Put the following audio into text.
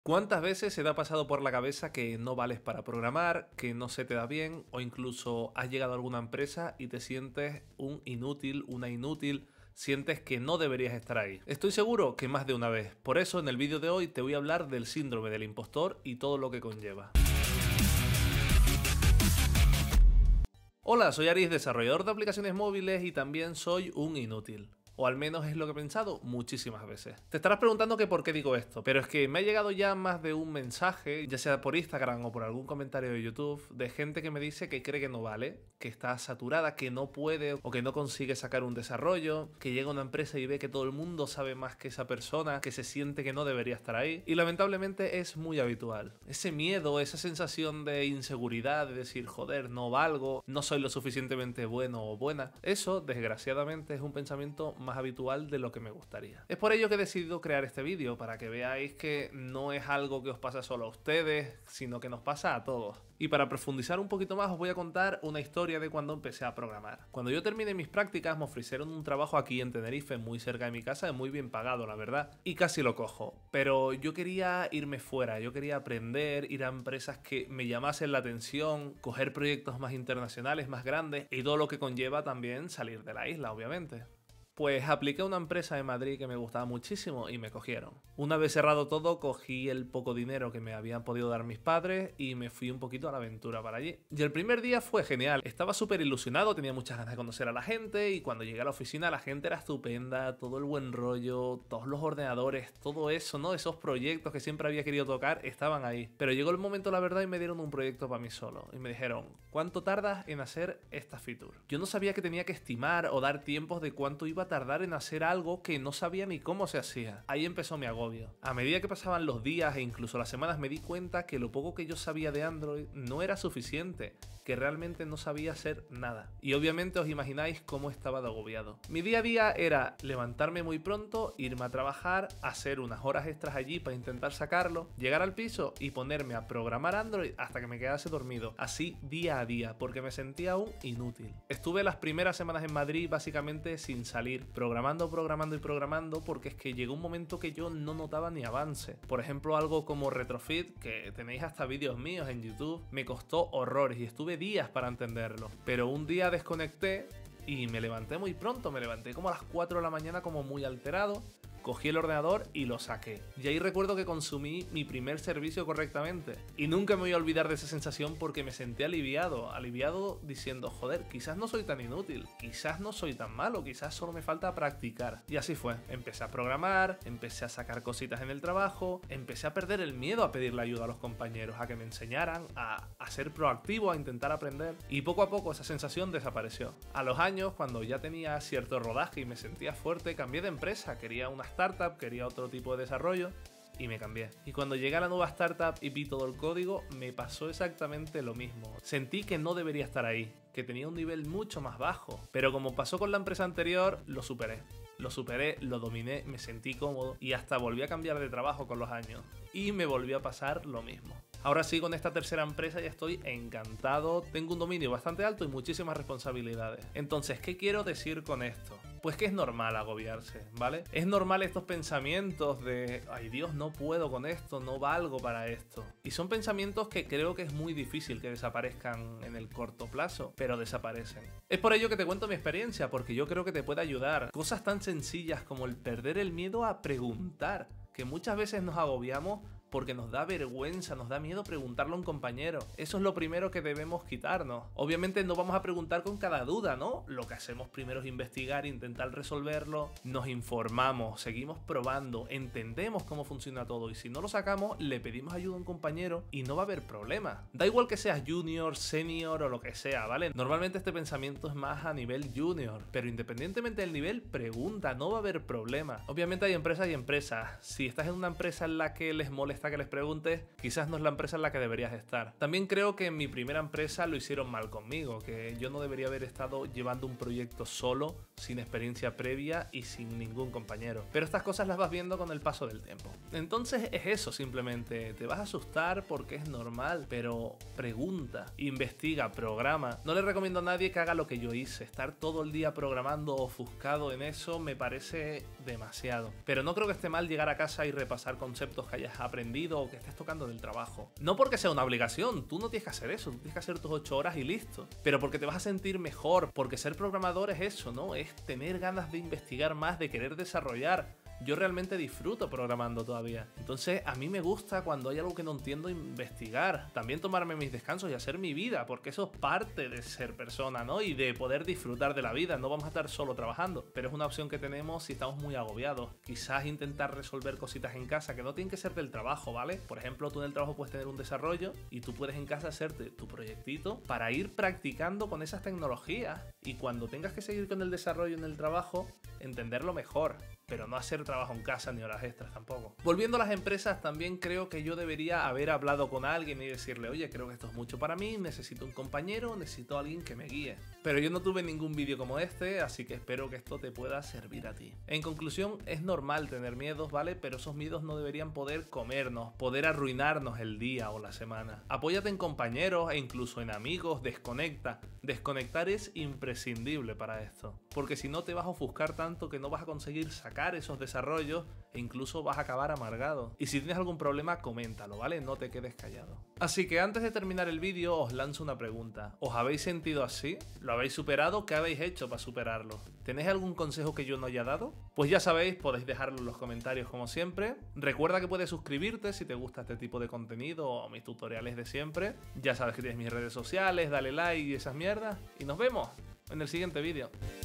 ¿Cuántas veces se te ha pasado por la cabeza que no vales para programar, que no se te da bien o incluso has llegado a alguna empresa y te sientes un inútil, una inútil, sientes que no deberías estar ahí? Estoy seguro que más de una vez. Por eso en el vídeo de hoy te voy a hablar del síndrome del impostor y todo lo que conlleva. Hola, soy Aris, desarrollador de aplicaciones móviles y también soy un inútil. O al menos es lo que he pensado muchísimas veces. Te estarás preguntando que por qué digo esto, pero es que me ha llegado ya más de un mensaje, ya sea por Instagram o por algún comentario de YouTube, de gente que me dice que cree que no vale, que está saturada, que no puede o que no consigue sacar un desarrollo, que llega a una empresa y ve que todo el mundo sabe más que esa persona, que se siente que no debería estar ahí. Y lamentablemente es muy habitual. Ese miedo, esa sensación de inseguridad, de decir, joder, no valgo, no soy lo suficientemente bueno o buena, eso, desgraciadamente, es un pensamiento más habitual de lo que me gustaría. Es por ello que he decidido crear este vídeo, para que veáis que no es algo que os pasa solo a ustedes, sino que nos pasa a todos. Y para profundizar un poquito más os voy a contar una historia de cuando empecé a programar. Cuando yo terminé mis prácticas me ofrecieron un trabajo aquí en Tenerife, muy cerca de mi casa, muy bien pagado la verdad, y casi lo cojo. Pero yo quería irme fuera, yo quería aprender, ir a empresas que me llamasen la atención, coger proyectos más internacionales, más grandes, y todo lo que conlleva también salir de la isla, obviamente. Pues apliqué a una empresa de Madrid que me gustaba muchísimo y me cogieron. Una vez cerrado todo, cogí el poco dinero que me habían podido dar mis padres y me fui un poquito a la aventura para allí. Y el primer día fue genial, estaba súper ilusionado, tenía muchas ganas de conocer a la gente y cuando llegué a la oficina la gente era estupenda, todo el buen rollo, todos los ordenadores, todo eso, ¿no? Esos proyectos que siempre había querido tocar estaban ahí. Pero llegó el momento, la verdad, y me dieron un proyecto para mí solo. Y me dijeron, ¿cuánto tardas en hacer esta feature? Yo no sabía que tenía que estimar o dar tiempos de cuánto iba a tardar en hacer algo que no sabía ni cómo se hacía. Ahí empezó mi agobio. A medida que pasaban los días e incluso las semanas me di cuenta que lo poco que yo sabía de Android no era suficiente, que realmente no sabía hacer nada. Y obviamente os imagináis cómo estaba de agobiado. Mi día a día era levantarme muy pronto, irme a trabajar, hacer unas horas extras allí para intentar sacarlo, llegar al piso y ponerme a programar Android hasta que me quedase dormido. Así día a día, porque me sentía un inútil. Estuve las primeras semanas en Madrid básicamente sin salir, programando, porque es que llegó un momento que yo no notaba ni avance. Por ejemplo, algo como Retrofit, que tenéis hasta vídeos míos en YouTube, me costó horrores y estuve días para entenderlo. Pero un día desconecté y me levanté muy pronto, me levanté como a las 4 de la mañana como muy alterado. Cogí el ordenador y lo saqué. Y ahí recuerdo que consumí mi primer servicio correctamente. Y nunca me voy a olvidar de esa sensación porque me sentí aliviado diciendo, joder, quizás no soy tan inútil, quizás no soy tan malo, quizás solo me falta practicar. Y así fue. Empecé a programar, empecé a sacar cositas en el trabajo, empecé a perder el miedo a pedirle ayuda a los compañeros, a que me enseñaran, a ser proactivo, a intentar aprender. Y poco a poco esa sensación desapareció. A los años, cuando ya tenía cierto rodaje y me sentía fuerte, cambié de empresa, quería una startup, quería otro tipo de desarrollo y me cambié. Y cuando llegué a la nueva startup y vi todo el código, me pasó exactamente lo mismo. Sentí que no debería estar ahí, que tenía un nivel mucho más bajo. Pero como pasó con la empresa anterior, lo superé. Lo dominé, me sentí cómodo y hasta volví a cambiar de trabajo con los años. Y me volvió a pasar lo mismo. Ahora sí, con esta tercera empresa ya estoy encantado, tengo un dominio bastante alto y muchísimas responsabilidades. Entonces, ¿qué quiero decir con esto? Pues que es normal agobiarse, ¿vale? Es normal estos pensamientos de, ay Dios, no puedo con esto, no valgo para esto. Y son pensamientos que creo que es muy difícil que desaparezcan en el corto plazo, pero desaparecen. Es por ello que te cuento mi experiencia, porque yo creo que te puede ayudar. Cosas tan sencillas como el perder el miedo a preguntar, que muchas veces nos agobiamos porque nos da vergüenza, nos da miedo preguntarle a un compañero. Eso es lo primero que debemos quitarnos. Obviamente no vamos a preguntar con cada duda, ¿no? Lo que hacemos primero es investigar, intentar resolverlo, nos informamos, seguimos probando, entendemos cómo funciona todo y si no lo sacamos, le pedimos ayuda a un compañero y no va a haber problema. Da igual que seas junior, senior o lo que sea, ¿vale? Normalmente este pensamiento es más a nivel junior, pero independientemente del nivel, pregunta, no va a haber problema. Obviamente hay empresas y empresas. Si estás en una empresa en la que les molesta que les preguntes, quizás no es la empresa en la que deberías estar. También creo que en mi primera empresa lo hicieron mal conmigo, que yo no debería haber estado llevando un proyecto solo, sin experiencia previa y sin ningún compañero. Pero estas cosas las vas viendo con el paso del tiempo. Entonces es eso simplemente, te vas a asustar porque es normal, pero pregunta, investiga, programa. No le recomiendo a nadie que haga lo que yo hice, estar todo el día programando ofuscado en eso me parece demasiado. Pero no creo que esté mal llegar a casa y repasar conceptos que hayas aprendido aprendido o que estés tocando del trabajo. No porque sea una obligación, tú no tienes que hacer eso, tú tienes que hacer tus 8 horas y listo. Pero porque te vas a sentir mejor, porque ser programador es eso, ¿no? Es tener ganas de investigar más, de querer desarrollar. Yo realmente disfruto programando todavía. Entonces a mí me gusta cuando hay algo que no entiendo investigar. También tomarme mis descansos y hacer mi vida, porque eso es parte de ser persona, ¿no? Y de poder disfrutar de la vida. No vamos a estar solo trabajando, pero es una opción que tenemos si estamos muy agobiados. Quizás intentar resolver cositas en casa que no tienen que ser del trabajo, ¿vale? Por ejemplo, tú en el trabajo puedes tener un desarrollo y tú puedes en casa hacerte tu proyectito para ir practicando con esas tecnologías. Y cuando tengas que seguir con el desarrollo en el trabajo, entenderlo mejor, pero no hacer trabajo en casa ni horas extras tampoco. Volviendo a las empresas, también creo que yo debería haber hablado con alguien y decirle, oye, creo que esto es mucho para mí, necesito un compañero, necesito a alguien que me guíe. Pero yo no tuve ningún vídeo como este, así que espero que esto te pueda servir a ti. En conclusión, es normal tener miedos, ¿vale? Pero esos miedos no deberían poder comernos, poder arruinarnos el día o la semana. Apóyate en compañeros e incluso en amigos, desconecta. Desconectar es imprescindible para esto, porque si no te vas a ofuscar tanto que no vas a conseguir sacar esos desarrollos e incluso vas a acabar amargado. Y si tienes algún problema, coméntalo, ¿vale? No te quedes callado. Así que antes de terminar el vídeo os lanzo una pregunta. ¿Os habéis sentido así? ¿Lo habéis superado? ¿Qué habéis hecho para superarlo? ¿Tenéis algún consejo que yo no haya dado? Pues ya sabéis, podéis dejarlo en los comentarios como siempre. Recuerda que puedes suscribirte si te gusta este tipo de contenido o mis tutoriales de siempre. Ya sabes que tienes mis redes sociales, dale like y esas mierdas. Y nos vemos en el siguiente vídeo.